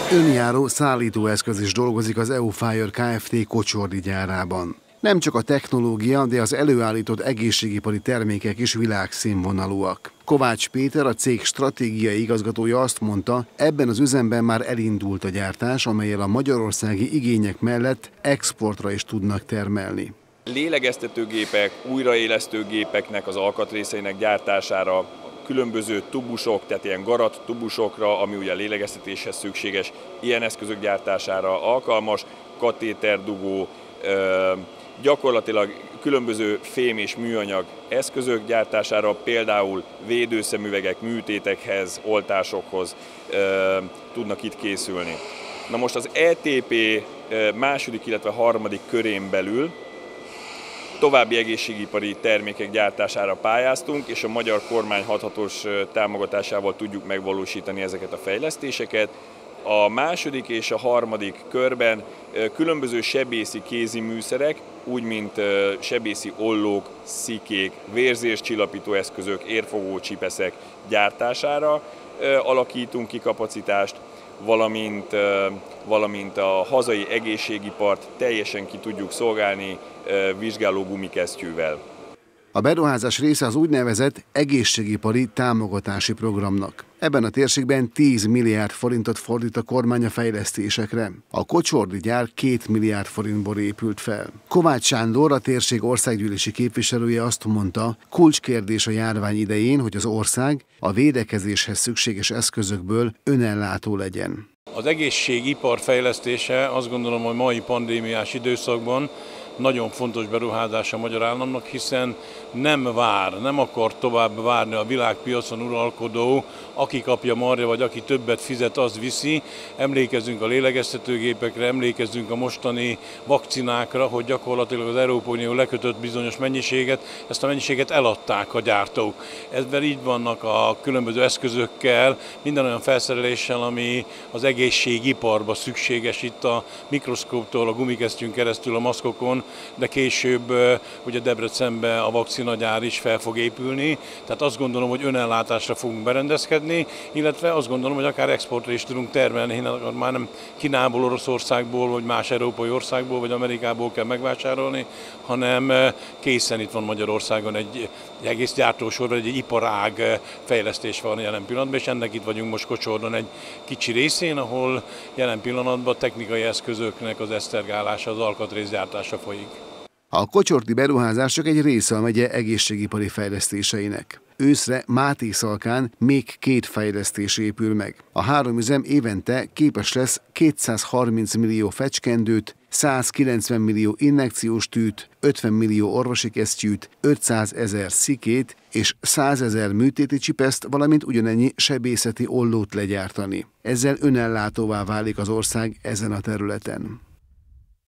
Önjáró szállítóeszköz is dolgozik az EUFIRE Kft. Kocsordi gyárában. Nem csak a technológia, de az előállított egészségipari termékek is világszínvonalúak. Kovács Péter, a cég stratégiai igazgatója azt mondta, ebben az üzemben már elindult a gyártás, amellyel a magyarországi igények mellett exportra is tudnak termelni. Lélegeztetőgépek, újraélesztőgépeknek az alkatrészeinek gyártására, különböző tubusok, tehát ilyen garat tubusokra, ami ugye a lélegeztetéshez szükséges, ilyen eszközök gyártására alkalmas, katéterdugó, gyakorlatilag különböző fém és műanyag eszközök gyártására, például védőszemüvegek, műtétekhez, oltásokhoz tudnak itt készülni. Na most az ETP második, illetve harmadik körén belül további egészségipari termékek gyártására pályáztunk, és a magyar kormány hathatós támogatásával tudjuk megvalósítani ezeket a fejlesztéseket. A második és a harmadik körben különböző sebészi kézi műszerek, úgy mint sebészi ollók, szikék, vérzéscsillapító eszközök, érfogó csipeszek gyártására alakítunk ki kapacitást, valamint a hazai egészségipart teljesen ki tudjuk szolgálni vizsgáló gumikesztyűvel. A beruházás része az úgynevezett egészségipari támogatási programnak. Ebben a térségben 10 milliárd forintot fordít a kormány a fejlesztésekre. A kocsordi gyár 2 milliárd forintból épült fel. Kovács Sándor, a térség országgyűlési képviselője azt mondta, kulcskérdés a járvány idején, hogy az ország a védekezéshez szükséges eszközökből önellátó legyen. Az egészségipar fejlesztése azt gondolom, hogy mai pandémiás időszakban nagyon fontos beruházás a magyar államnak, hiszen nem akar tovább várni a világpiacon uralkodó, aki kapja marja, vagy aki többet fizet, az viszi. Emlékezzünk a lélegeztetőgépekre, emlékezzünk a mostani vakcinákra, hogy gyakorlatilag az Európai Unió lekötött bizonyos mennyiséget, ezt a mennyiséget eladták a gyártók. Ezzel így vannak a különböző eszközökkel, minden olyan felszereléssel, ami az egészségiparba szükséges, itt a mikroszkóptól, a gumikesztyűn keresztül, a maszkokon, de később ugye Debrecenben a vakcinagyár is fel fog épülni, tehát azt gondolom, hogy önellátásra fogunk berendezkedni, illetve azt gondolom, hogy akár exportra is tudunk termelni, hiszen már nem Kínából, Oroszországból, vagy más európai országból, vagy Amerikából kell megvásárolni, hanem készen itt van Magyarországon egy egész gyártósor, vagy egy iparág fejlesztés van jelen pillanatban, és ennek itt vagyunk most Kocsordon egy kicsi részén, ahol jelen pillanatban technikai eszközöknek az esztergálása, az alkatrészgyártása folyik. A kocsordi beruházás csak egy része a megye egészségipari fejlesztéseinek. Őszre Mátészalkán még 2 fejlesztés épül meg. A 3 üzem évente képes lesz 230 millió fecskendőt, 190 millió injekciós tűt, 50 millió orvosi kesztyűt, 500 000 szikét és 100 000 műtéti csipeszt, valamint ugyanennyi sebészeti ollót legyártani. Ezzel önellátóvá válik az ország ezen a területen.